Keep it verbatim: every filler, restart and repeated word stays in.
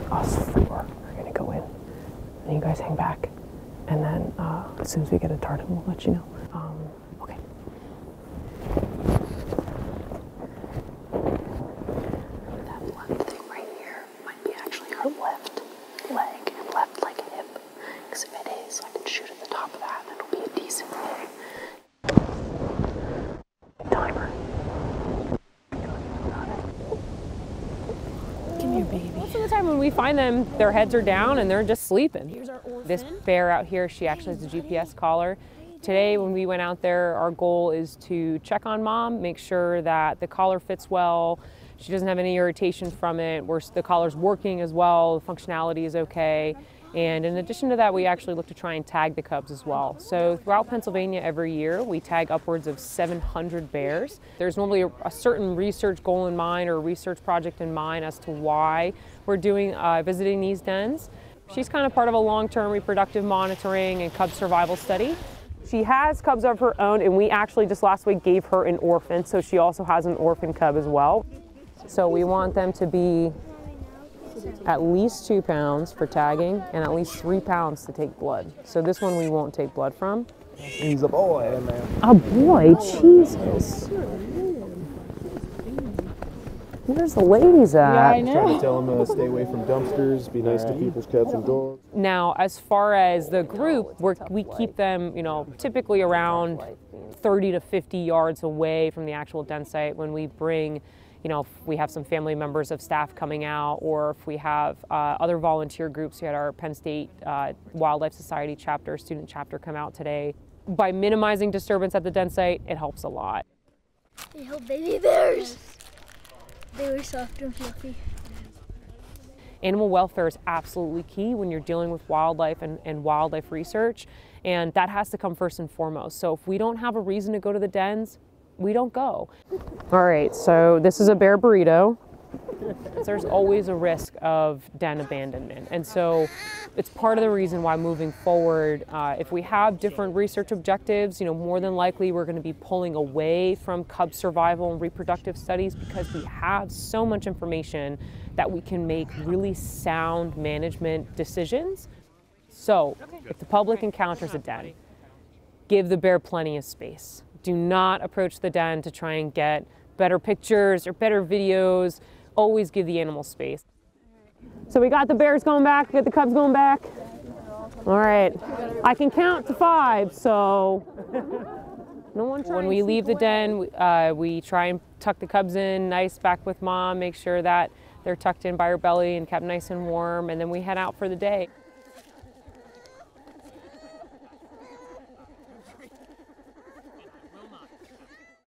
us four are gonna go in. And you guys hang back. And then uh, as soon as we get a target, we'll let you know. Um, okay. That left thing right here might be actually her left leg and left like hip. Because if it is, I can shoot at the top of that and it'll be a decent hit. Timer. Come here, baby. Most of the time when we find them, their heads are down and they're just sleeping. Here's our orphan. This bear out here, she actually has a G P S collar. Today, when we went out there, our goal is to check on mom, make sure that the collar fits well, she doesn't have any irritation from it, We're, the collar's working as well, the functionality is okay. And in addition to that, we actually look to try and tag the cubs as well. So throughout Pennsylvania every year, we tag upwards of seven hundred bears. There's normally a, a certain research goal in mind or a research project in mind as to why we're doing uh, visiting these dens. She's kind of part of a long-term reproductive monitoring and cub survival study. She has cubs of her own, and we actually just last week gave her an orphan, so she also has an orphan cub as well. So we want them to be at least two pounds for tagging and at least three pounds to take blood. So this one we won't take blood from. He's a boy, man. A boy? Jesus. Where's the ladies at? Yeah, I know. Trying to tell him to stay away from dumpsters, be nice to people's cats and dogs. Now, as far as the group, we're, we keep them, you know, typically around thirty to fifty yards away from the actual den site when we bring, you know, if we have some family members of staff coming out, or if we have uh, other volunteer groups. We had our Penn State uh, Wildlife Society chapter, student chapter come out today. By minimizing disturbance at the den site, it helps a lot. They held baby bears. They were soft and fluffy. Animal welfare is absolutely key when you're dealing with wildlife and, and wildlife research, and that has to come first and foremost. So if we don't have a reason to go to the dens, we don't go. All right, so this is a bear burrito. There's always a risk of den abandonment, and so it's part of the reason why moving forward, uh, if we have different research objectives, you know, more than likely we're going to be pulling away from cub survival and reproductive studies, because we have so much information that we can make really sound management decisions. So if the public encounters a den, give the bear plenty of space. Do not approach the den to try and get better pictures or better videos. Always give the animal space. So we got the bears going back, we got the cubs going back. All right, I can count to five, so no one. When we leave the den, uh, we try and tuck the cubs in nice back with mom, make sure that they're tucked in by her belly and kept nice and warm, and then we head out for the day.